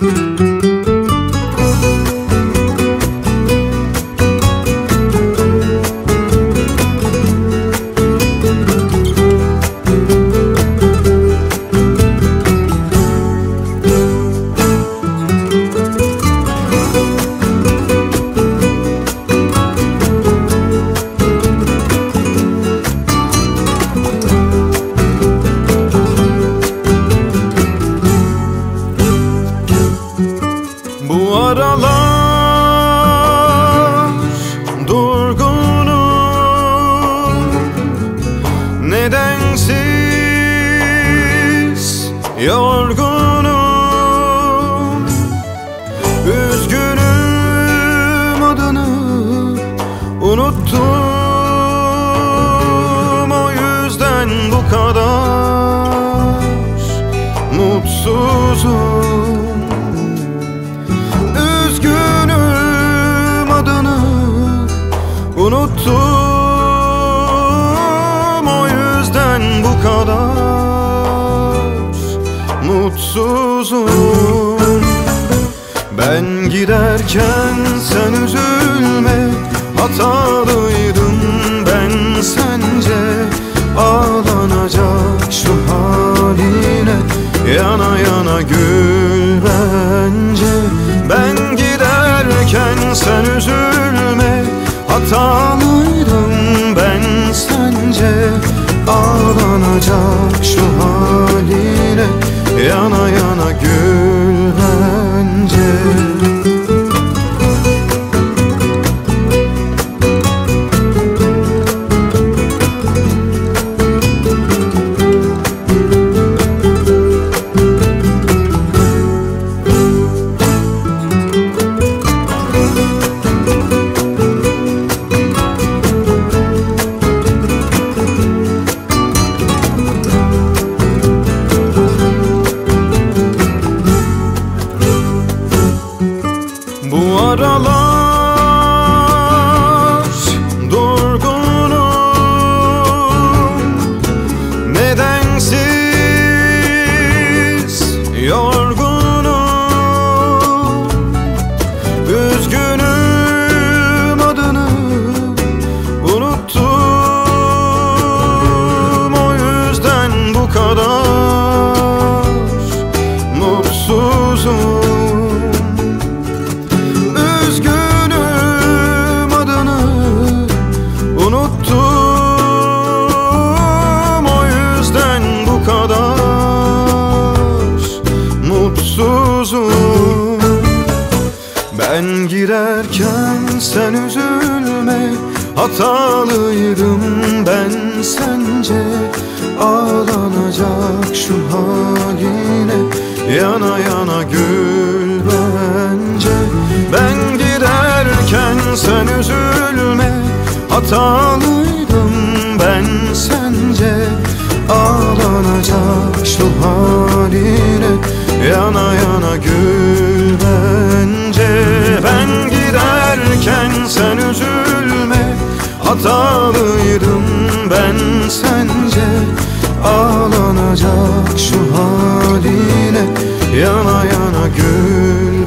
Bu aralar durgunum, nedensiz yorgunum. Üzgünüm, adını unuttum, o yüzden bu kadar mutsuzum. Unuttum, o yüzden bu kadar mutsuzum. Ben giderken sen üzülme, hatalıydım ben sence. Ağlanacak şu haline, yana yana gül bence. Ben giderken sen üzülme, hatalıydım ben sence. Ağlanacak şu haline, yana yana gül bence. Bu aralar durgunum, nedensiz yorgunum. Üzgünüm, adını unuttum, o yüzden bu kadar mutsuzum. Ben girerken sen üzülme, hatalıydım ben sence. Ağlanacak şu haline, yana yana gül bence. Ben giderken sen üzülme, hatalıydım ben sence. Ağlanacak şu haline, yana yana gül bence. Ben giderken sen üzülme, hatalıydım ben sence. Ağlanacak şu haline, yana yana gül